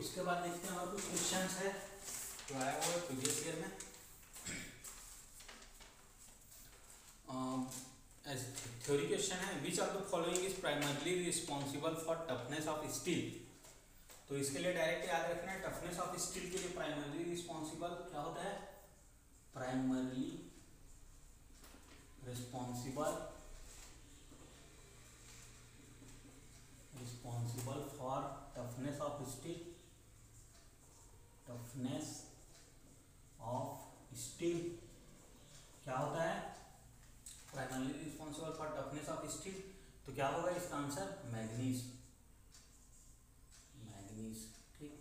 उसके बाद देखते हैं और कुछ क्वेश्चन है जो आया हुआ है प्रीवियस ईयर में। थ्योरी क्वेश्चन है, which of the following is primarily responsible for toughness of steel. तो इसके लिए डायरेक्ट याद रखना है, टफनेस ऑफ स्टील के लिए प्राइमरली रिस्पॉन्सिबल क्या होता है, primarily responsible for toughness of steel, toughness of steel क्या होता है, primarily responsible for toughness of steel. तो क्या होगा इसका आंसर, मैग्नीज। मैग्नीज, ठीक।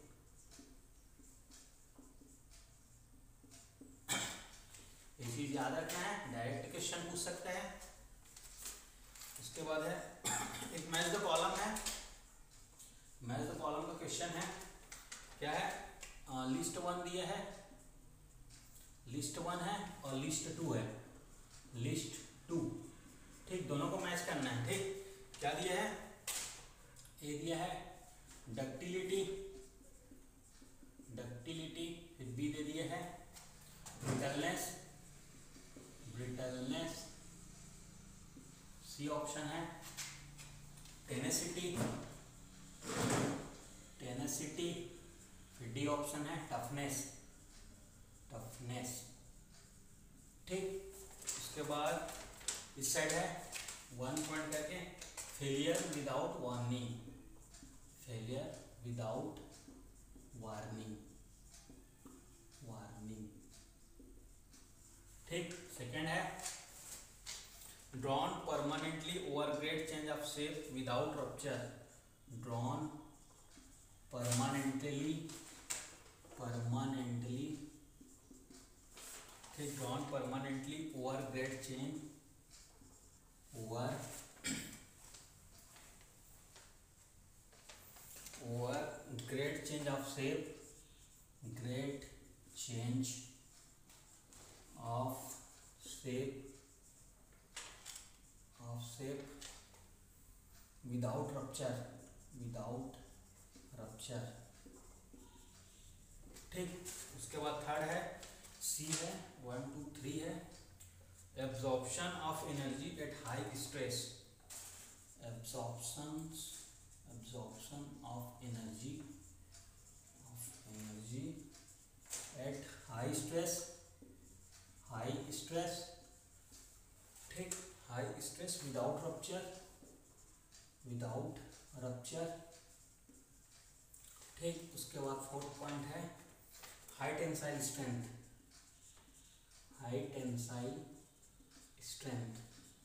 ये चीज याद रखना है, डायरेक्ट क्वेश्चन पूछ सकते हैं। उसके बाद है एक मैच द कॉलम है, मैच द कॉलम का क्वेश्चन है, क्या है, लिस्ट 1 दिया है, लिस्ट 1 है और लिस्ट 2 है, लिस्ट 2, ठीक, दोनों को मैच करना है, ठीक। क्या दिया है, ए दिया है डक्टिलिटी, डक्टिलिटी, फिर बी दे दिया है ब्रिटलनेस, ब्रिटलनेस, सी ऑप्शन है टेनेसिटी, टेनेसिटी, फिर डी ऑप्शन है टफनेस, टफनेस, ठीक। उसके बाद इस साइड है 1 पॉइंट करके failure without warning, failure without warning, warning, ठीक। सेकेंड है drawn permanently over grade change of shape without rupture, drawn permanently, permanently, ठीक, drawn permanently over grade change, over grade change of shape, grade change of shape, of shape without rupture, without rupture, ठीक। उसके बाद third है सी है 1 2 3 है absorption of energy at high stress, absorption, absorption of energy, of energy at high stress, high stress, ठीक, high stress without rupture, without rupture, ठीक। उसके बाद फोर्थ पॉइंट है high tensile strength, high tensile strength,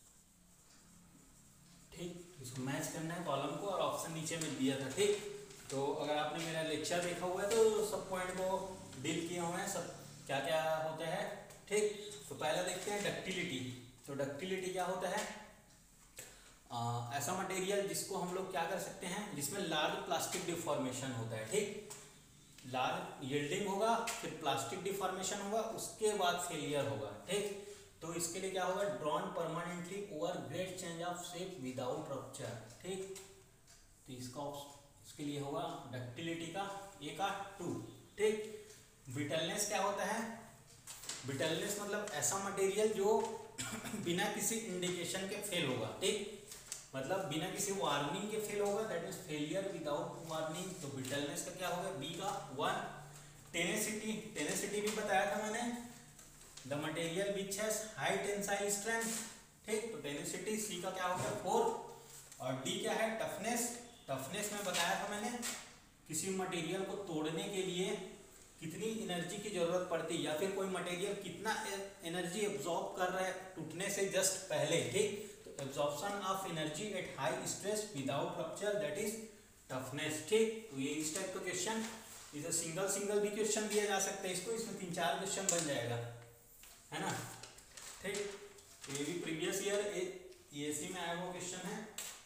ठीक। इसको match करना है column को और ऑप्शन नीचे में दिया था, ठीक। तो अगर आपने मेरा लेक्चर देखा हुआ है तो सब पॉइंट को डील किए हुए हैं, सब क्या क्या होता है, ठीक। तो पहला देखते हैं डक्टिलिटी। तो डक्टिलिटी क्या होता है, ऐसा मटेरियल जिसको हम लोग क्या कर सकते हैं, जिसमें लार्ज प्लास्टिक डिफॉर्मेशन होता है, ठीक, लार्ज यील्डिंग होगा, फिर प्लास्टिक डिफॉर्मेशन होगा, उसके बाद फेलियर होगा, ठीक। तो इसके लिए क्या होगा, drawn permanently over grade change of shape without rupture, ठीक। तो इसका इसके लिए होगा डक्टिलिटी का ए का 2, ठीक। ब्रिटलनेस क्या होता है, ब्रिटलनेस मतलब ऐसा मटेरियल जो बिना किसी इंडिकेशन के फेल होगा, ठीक, मतलब बिना किसी वार्निंग के फेल होगा, that means failure without warning. तो ब्रिटलनेस का क्या होगा, बी का 1। टेनेसिटी, टेनेसिटी भी बताया था मैंने, the material which has high tensile strength, ठीक। तो टेनेसिटी सी का क्या होगा 4। और डी क्या है, टफनेस, टफनेस में बताया था मैंने किसी मटेरियल को तोड़ने के लिए कितनी एनर्जी की जरूरत पड़ती है, या फिर कोई मटेरियल कितना एनर्जी एब्जॉर्ब कर रहा है टूटने से जस्ट पहले, ठीक। तो absorption of energy at high stress without rupture, that is toughness, ठीक। तो ये इस टाइप का क्वेश्चन, इसे सिंगल सिंगल भी क्वेश्चन दिया जा सकता है इसको, इसमें 3-4 क्वेश्चन बन जाएगा, है ना, ठीक। तो ये भी प्रीवियस ईयर एसी में आया हुआ क्वेश्चन है।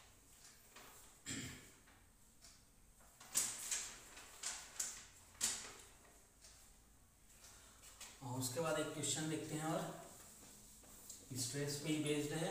और उसके बाद एक क्वेश्चन देखते हैं और स्ट्रेस पे ही बेस्ड है।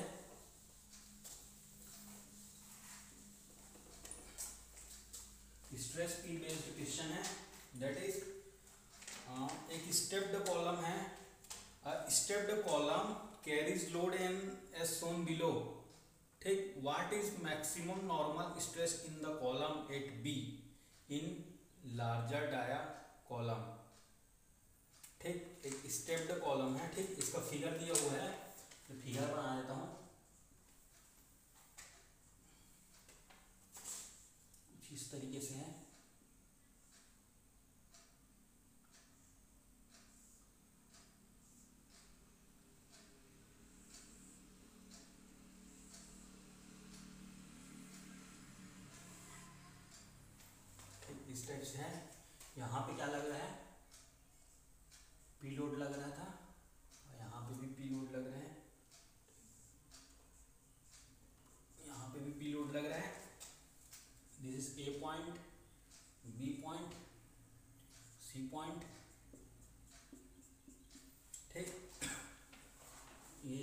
स्ट्रेस पे बेस्ड क्वेश्चन क्वेश्चन है, दैट इज एक स्टेप्ड कॉलम है, stepped column carries load an as shown below, ठीक। What is maximum normal stress in the column at B in larger dia column, ठीक। एक stepped column है, ठीक। इसका figure दिया हुआ है, तो फिगर बना देता हूँ कुछ इस तरीके से है। इस टाइप से है। यहाँ पे क्या लग रहा है, पी लोड लग रहा था, और यहाँ पे भी पी लोड लग रहा है, यहाँ पे भी पी लोड लग रहा है। This is A point, B point, C point, ठीक। ये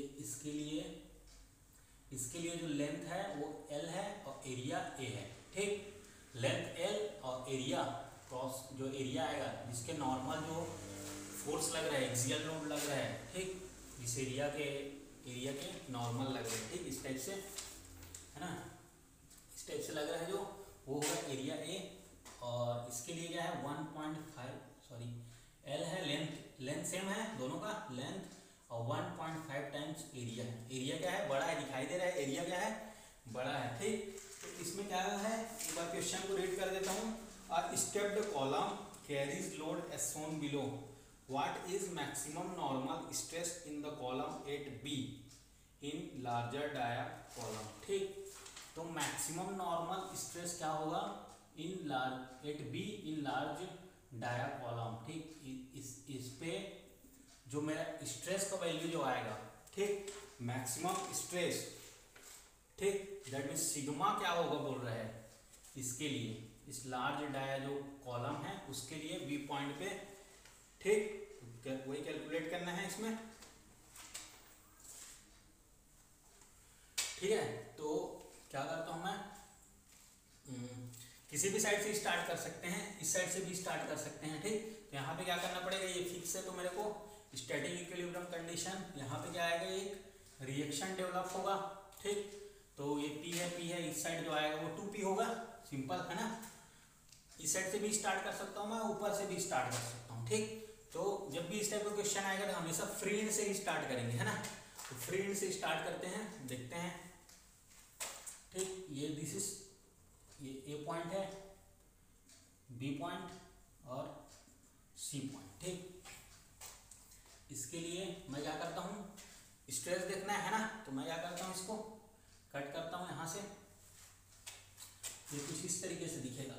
इसके लिए जो लेंथ है वो L है और एरिया A है, ठीक। लेंथ L और एरिया क्रॉस जो एरिया आएगा, जिसके नॉर्मल जो फोर्स लग रहा है, एक्सियल लोड लग रहा है, ठीक। इस एरिया के नॉर्मल लग रहे हैं, ठीक। इस टाइप से है ना, इस टाइप से लग रहा है जो, वो होगा एरिया A। और इसके लिए क्या है 1.5, सॉरी L है, लेंथ सेम है दोनों का, लेंथ और 1.5 टाइम्स एरिया है। एरिया क्या है, बड़ा है, दिखाई दे रहा है, एरिया क्या है, बड़ा है, ठीक। तो इसमें क्या है, एक बार क्वेश्चन को रीड कर देता हूँ। A stepped column carries load as shown below, what is maximum normal stress in the column at B in larger dia column, ठीक। तो मैक्सिमम नॉर्मल स्ट्रेस क्या होगा in large at B in large dia column, ठीक। इस पे जो मेरा stress का वैल्यू जो आएगा, ठीक, मैक्सिमम स्ट्रेस, ठीक, दैट मीन सिग्मा क्या होगा बोल रहा है इसके लिए, इस लार्ज डाया जो कॉलम है उसके लिए बी पॉइंट पे, ठीक। वही कैलकुलेट करना है इसमें, ठीक है। तो क्या करता हूं मैं, किसी भी साइड से स्टार्ट कर सकते हैं, इस साइड से भी स्टार्ट कर सकते हैं, ठीक। तो यहाँ पे क्या करना पड़ेगा, ये फिक्स है तो मेरे को स्टैटिक इक्विलिब्रियम कंडीशन, यहाँ पे क्या आएगा, एक रिएक्शन डेवलप होगा, ठीक। तो ये P है, इस साइड जो आएगा वो 2P होगा, सिंपल है ना। इस साइड से भी स्टार्ट कर सकता हूँ मैं, ऊपर से भी स्टार्ट कर सकता हूँ, ठीक। तो जब भी इस टाइप का क्वेश्चन आएगा तो हमेशा फ्री एंड से ही स्टार्ट करेंगे, है ना। तो फ्री एंड से स्टार्ट करते हैं, देखते हैं, ठीक। ये ए पॉइंट है, बी पॉइंट और सी पॉइंट, ठीक। इसके लिए मैं क्या करता हूँ, स्ट्रेस देखना है ना, तो मैं क्या करता हूँ, इसको कट करता हूँ यहाँ से, ये कुछ इस तरीके से दिखेगा,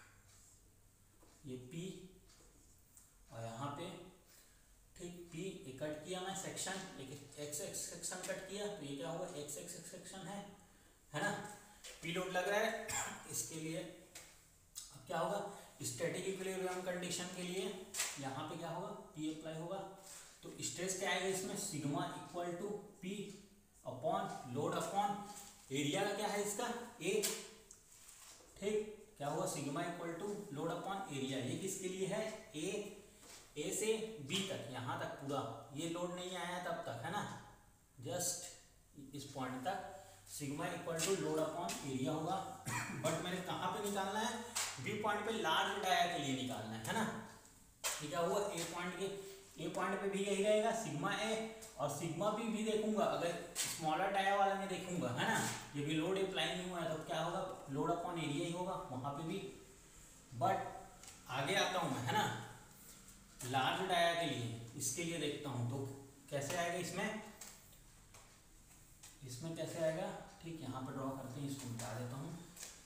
ये P और यहाँ पे, ठीक, P ये कट किया मैं सेक्शन, एक एक्स सेक्शन कट किया, तो ये क्या होगा, एक्स सेक्शन है ना। P लोड लग रहा है, इसके लिए अब क्या होगा, स्टैटिक इक्विलिब्रियम कंडीशन के लिए यहाँ पे क्या होगा, P अप्लाई होगा, तो स्ट्रेस क्या आएगा इसमें, sigma equal to P upon load upon area का क्या है इसका A, ठीक। क्या होगा, sigma equal to load upon area, ये किसके लिए है, A से B तक, यहाँ तक पूरा, ये लोड नहीं आया तब तक, है ना, जस्ट इस पॉइंट तक sigma equal to load upon area होगा। बट मैंने कहाँ पे निकालना है, बी पॉइंट पे लार्ज डाया के लिए निकालना है ना। ठीक है, वो ए पॉइंट पे भी यही रहेगा सिग्मा ए, और सिग्मा बी भी देखूंगा अगर स्मॉलर डाया वाला में देखूंगा, है ना। ये भी लोड अप्लाई नहीं हुआ है तो क्या होगा, लोड अपॉन एरिया ही होगा वहां पे भी। बट आगे आता हूं मैं, है ना, लार्ज डाया के लिए, इसके लिए देखता हूं तो कैसे आएगा इसमें कैसे आएगा, ठीक। यहाँ पे ड्रॉ करते हैं, इसको मिटा देता हूँ,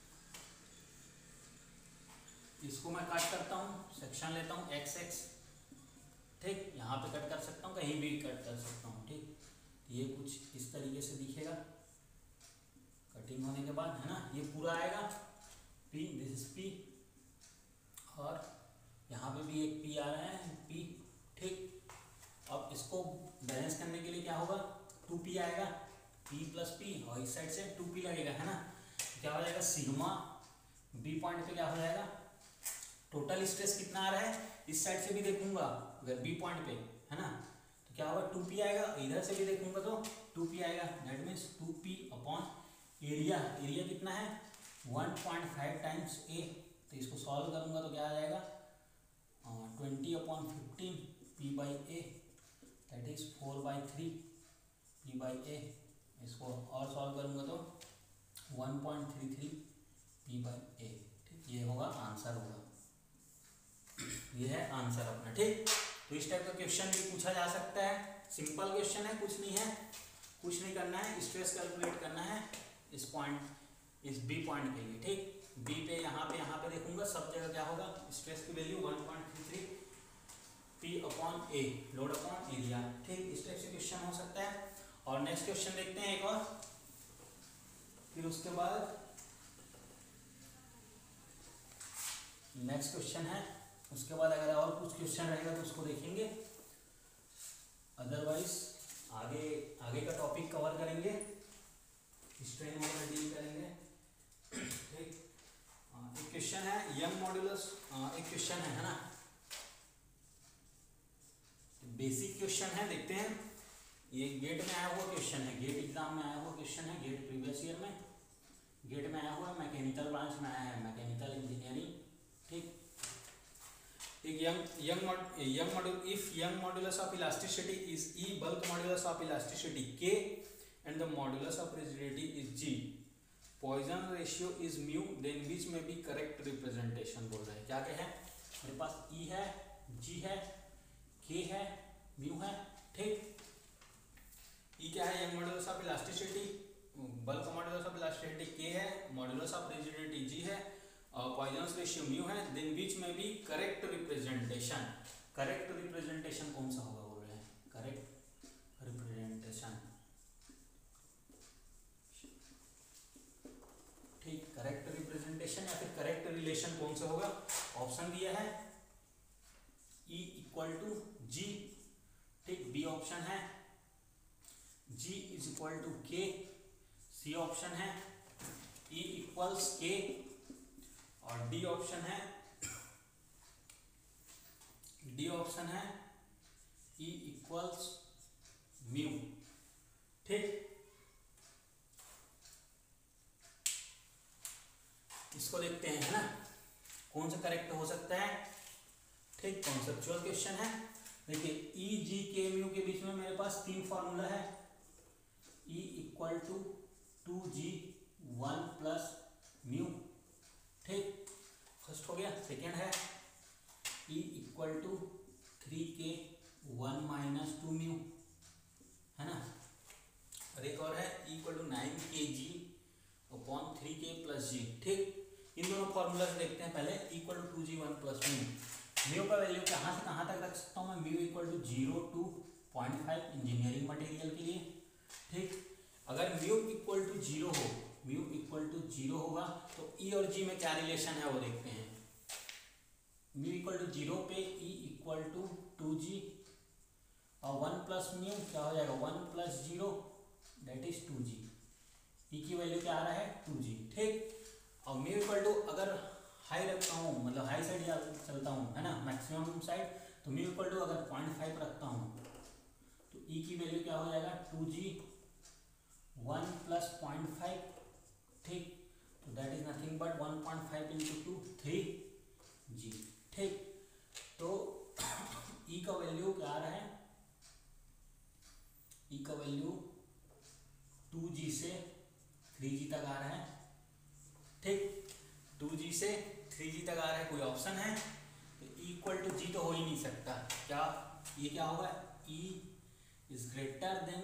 इसको मैं कट करता हूँ, सेक्शन लेता हूँ एक्स, ठीक। यहाँ पे कट कर सकता हूँ, कहीं भी कट कर सकता हूँ, ठीक। ये कुछ इस तरीके से दिखेगा कटिंग होने के बाद, है ना। ये पूरा आएगा P, दिस इज P, और यहाँ पे भी एक P आ रहा है, P, ठीक। अब इसको बैलेंस करने के लिए क्या होगा, 2P आएगा, P प्लस P, और इस साइड से 2P लगेगा, है ना। क्या हो जाएगा, सिग्मा बी पॉइंट पे क्या हो जाएगा, टोटल स्ट्रेस कितना आ रहा है, इस साइड से भी देखूंगा अगर बी पॉइंट पे, है ना, तो क्या होगा 2p आएगा, इधर से भी देखूंगा तो 2p आएगा, that means 2p upon area, area कितना है 1.5 टाइम्स ए, तो इसको सॉल्व करूंगा तो क्या आ जाएगा 20/15 p by A, that is 4/3 p by ए, इसको और सॉल्व करूंगा तो 1.33 p बाई ए, ठीक, ये होगा आंसर होगा, ये है आंसर अपना, ठीक। तो इस टाइप का क्वेश्चन भी पूछा जा सकता है, सिंपल क्वेश्चन है, कुछ नहीं है, कुछ नहीं करना है, स्ट्रेस कैलकुलेट करना है इस पॉइंट, इस बी पॉइंट के लिए, ठीक। बी पे यहाँ पे देखूंगा, सब जगह क्या होगा स्ट्रेस की value 1.33 p upon A, load upon area, ठीक। इस टाइप से क्वेश्चन हो सकता है। और नेक्स्ट क्वेश्चन देखते हैं एक और, फिर उसके बाद नेक्स्ट क्वेश्चन है, उसके बाद अगर और कुछ क्वेश्चन रहेगा तो उसको देखेंगे, अदरवाइज आगे का टॉपिक कवर करेंगे, स्ट्रेन वगैरह डील करेंगे, ठीक। एक क्वेश्चन है यंग मॉड्यूलस, एक क्वेश्चन है ना, बेसिक क्वेश्चन है, देखते हैं, ये गेट में आया हुआ क्वेश्चन है, गेट एग्जाम में आया हुआ क्वेश्चन है, गेट प्रीवियस ईयर में गेट में आया हुआ है, मैकेनिकल ब्रांच में आया है, मैकेनिकल इंजीनियरिंग, ठीक। एक young module, if young modulus of elasticity is E, bulk modulus of elasticity K, and the modulus of rigidity is G, Poisson ratio is mu, then which may be correct representation, बोल रहे हैं, क्या क्या है मेरे पास, E है, G है, K है, mu है, ठीक। E क्या है, young modulus of elasticity, bulk modulus of elasticity K है, modulus of rigidity G है, पॉइजन्स रेशियो म्यू है, देन विच में भी करेक्ट रिप्रेजेंटेशन, करेक्ट रिप्रेजेंटेशन कौन सा होगा बोल रहे हैं, करेक्ट रिप्रेजेंटेशन, ठीक, करेक्ट रिप्रेजेंटेशन या फिर करेक्ट रिलेशन कौन सा होगा, ऑप्शन दिया है E इक्वल टू G, ठीक, बी ऑप्शन है G is equal to K, C option है E इक्वल्स K, और डी ऑप्शन है E इक्वल्स म्यू, ठीक। इसको देखते हैं, है ना, कौन सा करेक्ट हो सकता है, ठीक, कॉन्सेप्चुअल क्वेश्चन है। देखिए ई जी के म्यू के बीच में मेरे पास तीन फॉर्मूला है, E equal to 2G 1 plus mu, ठीक, फर्स्ट हो गया। सेकेंड है E equal to 3K 1 minus 2 mu, है ना, और एक और है E equal to 9kg upon 3K plus G, ठीक। इन दोनों फॉर्मूला से देखते हैं पहले, E equal to 2G 1 plus mu, mu का वैल्यू कहाँ से कहाँ तक रख सकता हूँ मैं, mu equal to 0 to 0.5 engineering material के लिए, ठीक। अगर म्यू इक्वल टू 0 हो, म्यू इक्वल टू 0 होगा तो E और G में क्या रिलेशन है वो देखते हैं। म्यू इक्वल टू 0 पे E इक्वल टू 2G और 1 प्लस म्यू क्या हो जाएगा 1 plus 0 that is 2G, E की वैल्यू क्या आ रहा है 2G, ठीक। और म्यू इक्वल टू अगर हाई रखता हूँ, मतलब हाई साइड चलता हूँ, है ना, मैक्सिमम साइड, तो म्यू इक्वल टू अगर 0.5 रखता हूँ तो E की वैल्यू क्या हो जाएगा 2G 1 प्लस 0.5, ठीक, तो that is nothing but 1.5 into 2 3G, ठीक। तो E का वैल्यू क्या आ रहा है, E का वैल्यू 2G से 3G तक आ रहा है, ठीक, 2G से 3G तक आ रहा है, कोई ऑप्शन है तो E इक्वल टू G तो हो ही नहीं सकता, क्या ये क्या होगा, E is greater than,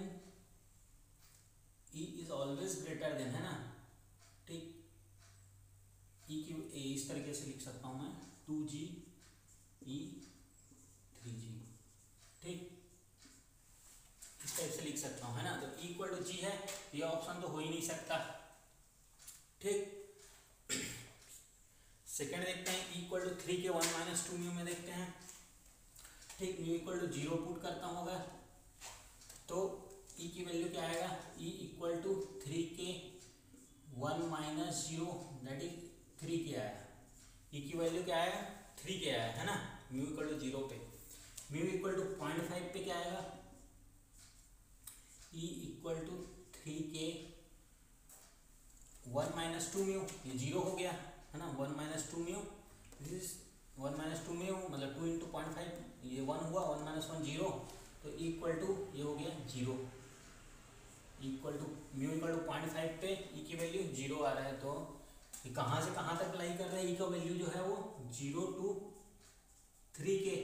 E is always greater than, है ना, ठीक। E की इस तरीके से लिख सकता हूं मैं 2G E 3G, ठीक, इस टाइप से लिख सकता हूं, है ना। तो E इक्वल टू G है, ये ऑप्शन तो हो ही नहीं सकता, ठीक। सेकेंड देखते हैं E equal to 3K 1 minus 2 mu में देखते हैं, ठीक। म्यू इक्वल टू 0 पुट करता हूँ अगर, तो E की वैल्यू क्या आएगा, E equal to 3K 1 minus 0 that is 3K आया, E की वैल्यू क्या आएगा 3 के आया है ना, म्यू इक्वल टू 0 पे, म्यू इक्वल टू 0.5 पे क्या आएगा, ई इक्वल टू 3 के 1 माइनस 2 म्यू, ये 0 हो गया है ना, 1 minus 2 mu, this is 1 minus 2 mu मतलब 2 इंटू 0.5, ये 1 हुआ, 1 माइनस 1 0, तो इक्वल टू ये हो गया 0, equal to mu equal to 0.5 पे ई की वैल्यू 0 आ रहा है, तो ये कहाँ से कहाँ तक लाई कर रहा है, ई का वैल्यू जो है वो 0 to 3 के,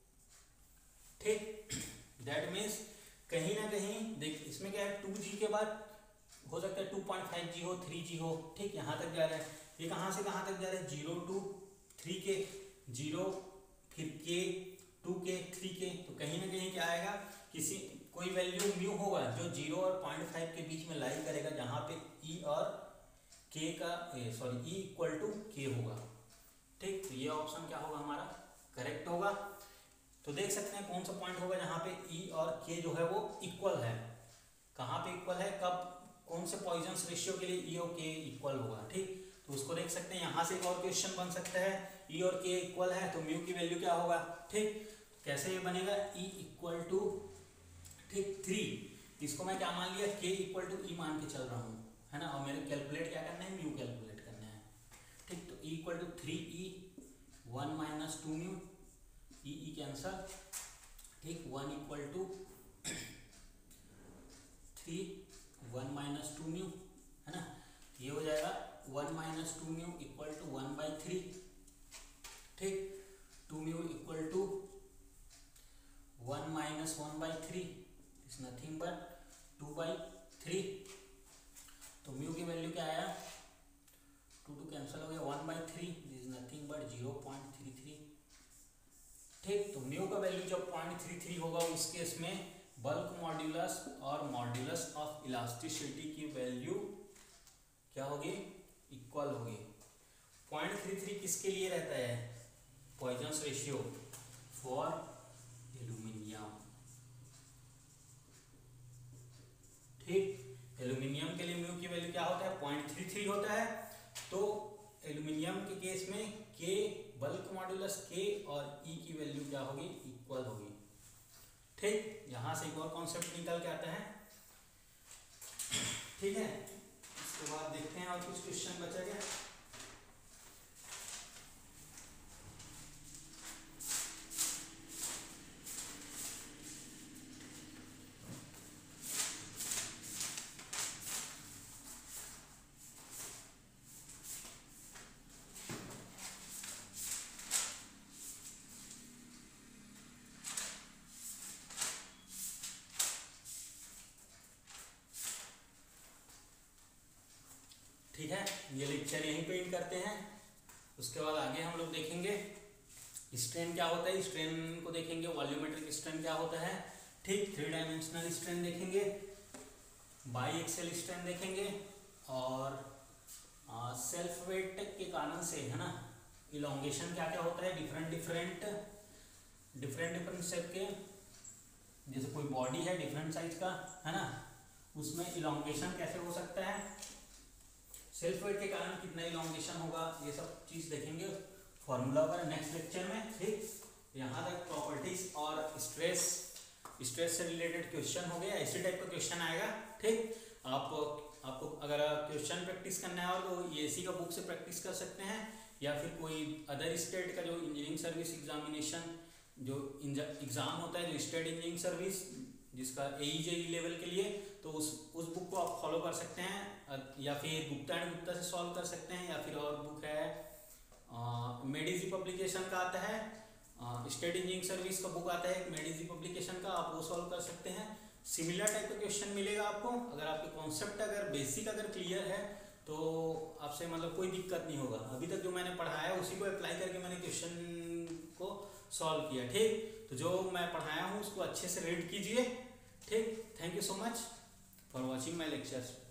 ठीक। दैट मीन्स कहीं ना कहीं देख इसमें क्या है, 2g के बाद हो सकता है 2.5g हो, 3g हो, ठीक, यहाँ तक जा रहा है, ये कहाँ से कहाँ तक जा रहा है, 0 to 3 के, 0 फिर k 2 के 3 के, तो कहीं ना कहीं क्या आएगा, किसी कोई वैल्यू म्यू होगा जो 0 और 0.5 के बीच में लाई करेगा, जहाँ पे e और k का sorry e equal to k होगा, ठीक। तो ये ऑप्शन क्या होगा हमारा, करेक्ट होगा। तो देख सकते हैं कौन सा पॉइंट होगा जहाँ पे e और k जो है वो इक्वल है, कहाँ पे इक्वल है, कब, कौन से पॉइजन्स रेशियो के लिए e और k इक्वल होगा, ठीक। तो उसको देख सकते हैं, यहाँ से एक और क्वेश्चन बन सकता है, e और k इक्वल है तो म्यू की वैल्यू क्या होगा, ठीक। कैसे ये बनेगा, e इक्वल टू, ठीक 3, इसको मैं क्या मान लिया, k इक्वल टू e मान के चल रहा हूँ, है ना, और मेरे कैलकुलेट क्या करना है, म्यू कैलकुलेट करना है, ठीक। तो e equal to 3e 1 minus 2 mu, E cancel, ठीक, 1 इक्वल टू 3 1 माइनस 2 म्यू, है ना, ये हो जाएगा 1 माइनस 2 म्यू इक्वल टू 1/3, ठीक, 2 mu equal to 1 minus 1/3 is nothing but 2/3, तो म्यू की वैल्यू क्या आया, 2 कैंसिल हो गया, 1/3 इज नथिंग बट 0.33, ठीक। तो म्यू का वैल्यू जब 0.33 होगा उस केस में बल्क मॉड्यूलस और मॉड्यूलस ऑफ इलास्टिसिटी की वैल्यू क्या होगी, इक्वल होगी। 0.33 किसके लिए रहता है, पॉइजन्स रेशियो फॉर एल्यूमिनियम, ठीक। एल्यूमिनियम के लिए म्यू की वैल्यू क्या होता है, 0.33 होता है, तो एल्यूमिनियम के केस में के बल्क मॉड्यूलस के और ई की वैल्यू क्या होगी, इक्वल होगी, ठीक। यहां से एक और कॉन्सेप्ट निकल के आता है, ठीक है। इसके बाद देखते हैं और कुछ क्वेश्चन बचा क्या, ठीक है। ये लेक्चर यहीं पे एंड करते हैं, उसके बाद आगे हम लोग देखेंगे स्ट्रेन क्या होता है, स्ट्रेन को देखेंगे, वॉल्यूमेट्रिक स्ट्रेन क्या होता है, ठीक, 3 डायमेंशनल स्ट्रेन देखेंगे, बाई एक्सेल स्ट्रेन देखेंगे, और सेल्फ वेट के कारण से, है ना, इलोंगेशन क्या क्या होता है, डिफरेंट शेप के, जैसे कोई बॉडी है डिफरेंट साइज का, है ना, उसमें इलोंगेशन कैसे हो सकता है, सेल्फ वेट के कारण कितना इलोंगेशन होगा, ये सब चीज देखेंगे फॉर्मूला पर नेक्स्ट लेक्चर में, ठीक। यहाँ तक प्रॉपर्टीज और स्ट्रेस से रिलेटेड क्वेश्चन हो गया, ऐसे टाइप का क्वेश्चन आएगा, ठीक। आपको अगर क्वेश्चन प्रैक्टिस करना है तो ये इसी का बुक से प्रैक्टिस कर सकते हैं, या फिर कोई अदर स्टेट का जो इंजीनियरिंग सर्विस एग्जामिनेशन जो एग्जाम होता है, जो स्टेट इंजीनियरिंग सर्विस जिसका AE लेवल के लिए, तो उस बुक को आप फॉलो कर सकते हैं, या फिर गुप्ता एंड गुप्ता से सॉल्व कर सकते हैं, या फिर और बुक है मेडिजी पब्लिकेशन का आता है, स्टेट इंजीनियरिंग सर्विस का बुक आता है एक मेडिजी पब्लिकेशन का, आप वो सॉल्व कर सकते हैं। सिमिलर टाइप का क्वेश्चन मिलेगा आपको, अगर आपके कॉन्सेप्ट अगर बेसिक अगर क्लियर है तो आपसे मतलब कोई दिक्कत नहीं होगा। अभी तक जो मैंने पढ़ाया उसी को अप्लाई करके मैंने क्वेश्चन को सॉल्व किया, ठीक। तो जो मैं पढ़ाया हूँ उसको अच्छे से रीड कीजिए, ठीक। Thank you so much for watching my lectures.